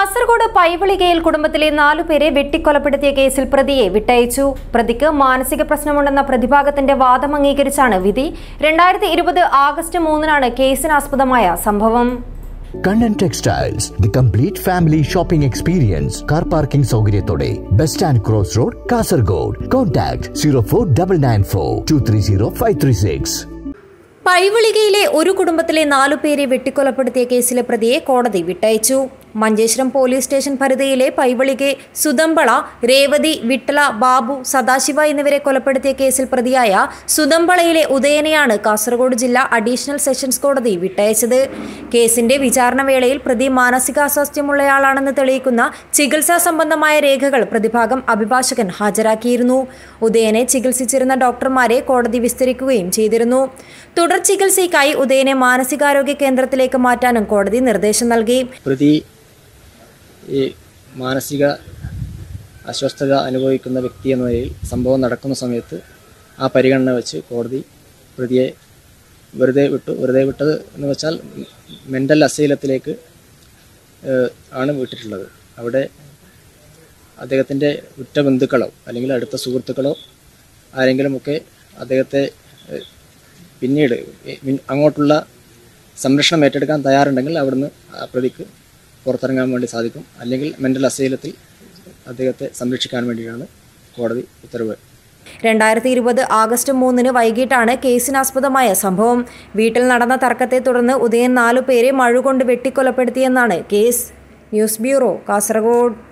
കാസർഗോഡ് പൈവളികയിൽ കുടുംബത്തിലെ 4 പേരെ വെട്ടിക്കൊലപ്പെടുത്തിയ കേസിൽ പ്രതിയെ വിട്ടയച്ചു. പ്രതിക്ക് മാനസിക പ്രശ്നമുണ്ടെന്ന പ്രതിഭാഗത്തിന്റെ വാദം അംഗീകരിച്ചാണ് വിധി. 2020 ആഗസ്റ്റ് 3-നാണ് കേസിനാസ്പദമായ സംഭവം. Kannan Textiles, the complete family shopping experience. Car parking സൗകര്യത്തോടെ bus stand cross road, Kasaragod. Contact 04994 230 536. പൈവളികയിലെ ഒരു കുടുംബത്തിലെ 4 പേരെ വെട്ടിക്കൊലപ്പെടുത്തിയ കേസിലെ പ്രതിയെ കോടതി വിട്ടയച്ചു. മഞ്ചേശ്വരം പോലീസ് സ്റ്റേഷൻ പരിധിയിലെ പൈവളികെ സുതമ്പള, രേവതി, വിട്ടല, ബാബു, സദാശിവ എന്നിവരെ കൊലപ്പെടുത്തിയ കേസിൽ പ്രതിയായ സുതമ്പളയിലെ ഉദയനെയാണ് കാസർഗോഡ് ജില്ലാ അഡീഷണൽ സെഷൻസ് കോടതി വിട്ടയച്ചത്. കേസിന്റെ വിചാരണ വേളയിൽ പ്രതി മാനസികാസ്വാസ്ഥ്യമുള്ളയാളാണെന്ന് തെളിയിക്കുന്ന ചികിത്സാ സംബന്ധമായ രേഖകൾ പ്രതിഭാഗം അഭിഭാഷകൻ ഹാജരാക്കിയിരുന്നു. ഉദയനെ ചികിത്സിച്ചിരുന്ന ഡോക്ടർമാരെ കോടതി വിസ്തരിക്കുകയും ചെയ്തിരുന്നു. തുടർ ചികിത്സയ്ക്കായി ഉദയനെ മാനസികാരോഗ്യ കേന്ദ്രത്തിലേക്ക് മാറ്റാനും കോടതി നിർദ്ദേശം നൽകി. പ്രതി ഈ മാനസിക അസ്വസ്ഥത അനുഭവിക്കുന്ന വ്യക്തി എന്ന നിലയിൽ സംഭവം നടക്കുന്ന സമയത്ത് ആ പരിഗണന വെച്ച് കോടതി പ്രതിയെ വെറുതെ വിട്ടത് എന്ന് വെച്ചാൽ മെൻ്റൽ അസൈലത്തിലേക്ക് ആണ് വിട്ടിട്ടുള്ളത്. അവിടെ അദ്ദേഹത്തിൻ്റെ ഉറ്റ ബന്ധുക്കളോ അല്ലെങ്കിൽ അടുത്ത സുഹൃത്തുക്കളോ ആരെങ്കിലുമൊക്കെ അദ്ദേഹത്തെ പിന്നീട് അങ്ങോട്ടുള്ള സംരക്ഷണം ഏറ്റെടുക്കാൻ തയ്യാറുണ്ടെങ്കിൽ അവിടുന്ന് പ്രതിക്ക് പുറത്തിറങ്ങാൻ വേണ്ടി സാധിക്കും. അല്ലെങ്കിൽ മെൻ്റൽ അസൈലത്തിൽ അദ്ദേഹത്തെ സംരക്ഷിക്കാൻ വേണ്ടിയാണ് കോടതി ഉത്തരവ്. 2020 ആഗസ്റ്റ് 3-ന് വൈകിട്ടാണ് കേസിനാസ്പദമായ സംഭവം. വീട്ടിൽ നടന്ന തർക്കത്തെ തുടർന്ന് ഉദയൻ 4 പേരെ മഴുകൊണ്ട് വെട്ടിക്കൊലപ്പെടുത്തിയെന്നാണ് കേസ്. News bureau, Kasaragod.